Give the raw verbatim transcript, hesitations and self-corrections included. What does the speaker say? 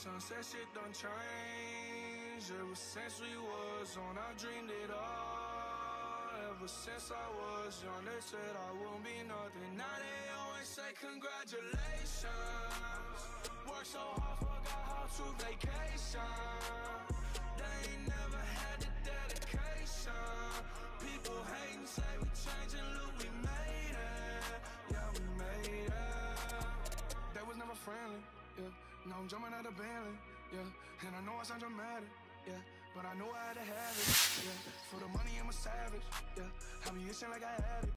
Sunset shit done changed. Ever since we was on, I dreamed it all. Ever since I was young, they said I won't be nothing. Now they always say congratulations. Worked so hard, forgot how to vacation. They ain't never had the dedication. People hating, say we changing, look, we made it. Yeah, we made it. That was never friendly, yeah. Now I'm jumping out of Bentley, yeah. And I know I sound dramatic, yeah, but I know I had to have it, yeah. For the money, I'm a savage, yeah. I be itching like I had it.